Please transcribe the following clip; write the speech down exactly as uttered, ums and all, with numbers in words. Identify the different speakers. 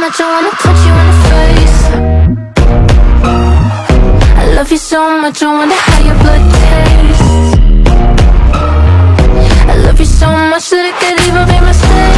Speaker 1: much, I wanna punch you in the face. I love you so much, I wonder how your blood tastes. I love you so much that it could even be a mistake.